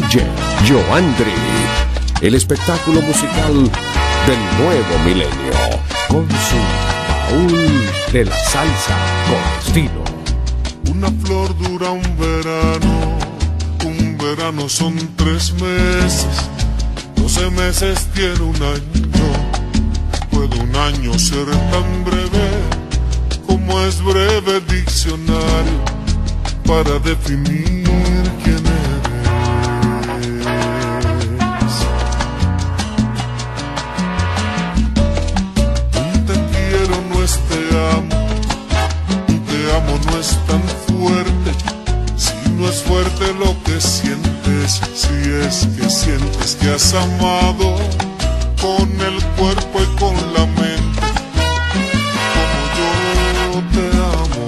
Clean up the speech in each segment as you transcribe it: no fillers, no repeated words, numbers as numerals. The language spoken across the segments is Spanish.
DJ Joandri, el espectáculo musical del nuevo milenio, con su baúl de la salsa con estilo. Una flor dura un verano son 3 meses, 12 meses tiene un año. ¿Puede un año ser tan breve como es breve el diccionario para definir quién eres? Un te quiero no es te amo, un te amo no es tan fuerte. Si no es fuerte lo que sientes, si es que sientes que has amado con el cuerpo y con la mente, como yo te amo.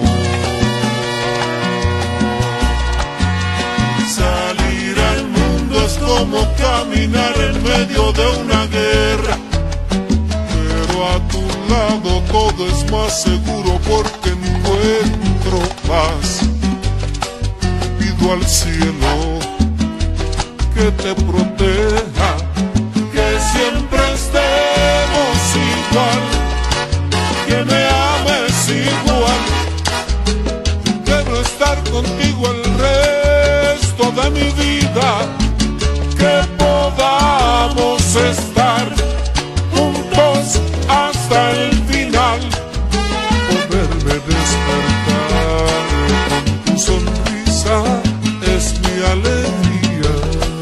Salir al mundo es como caminar en medio de una guerra, pero a tu lado todo es más seguro porque encuentro paz. Pido al cielo que te proteja, que siempre estemos igual, que me ames igual. Quiero estar contigo el resto de mi vida, que podamos estar juntos hasta el final. Poderme despertar con tu sonrisa es mi alegría.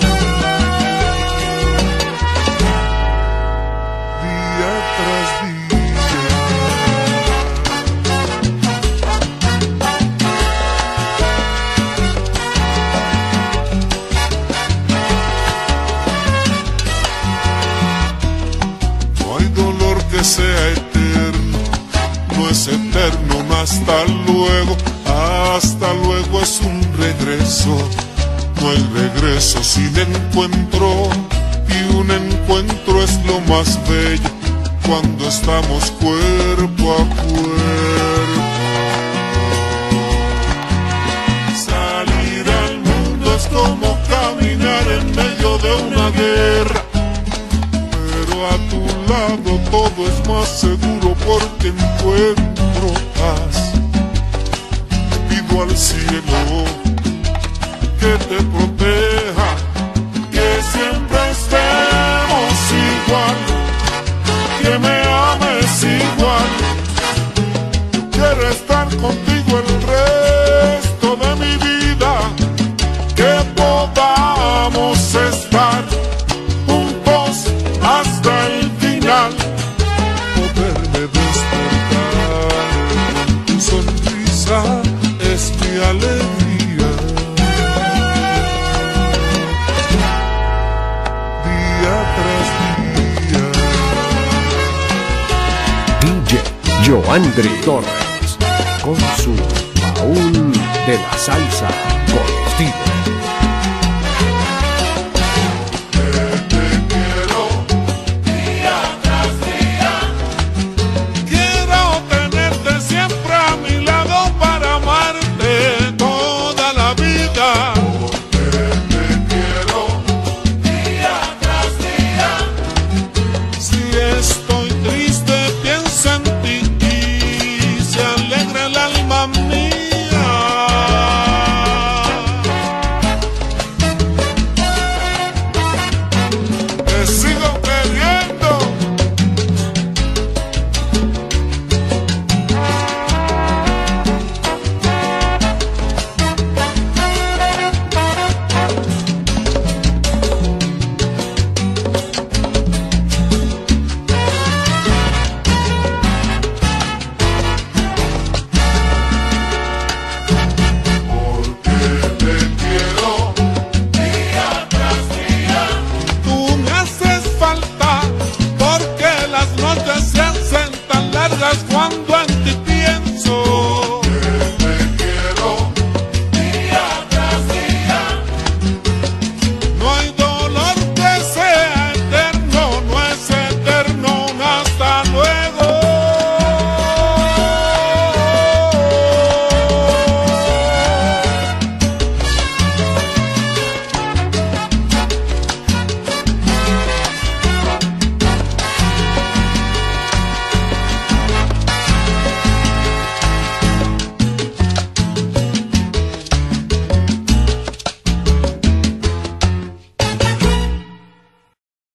Día tras día. No hay dolor que sea eterno, no es eterno un hasta luego. Hasta luego es un regreso, no hay regreso sin encuentro, y un encuentro es lo más bello cuando estamos cuerpo a cuerpo. Salir al mundo es como caminar en medio de una guerra, pero a tu lado todo es más seguro porque encuentro paz. Pido al cielo que te proteja, que siempre estemos igual, que me ames igual. Yo quiero estar contigo el resto de mi vida, que podamos estar juntos hasta el final. Poderme despertar con tu sonrisa es mi alegría. Día tras día. DJ Joandri Torres, con su baúl de la salsa con estilo.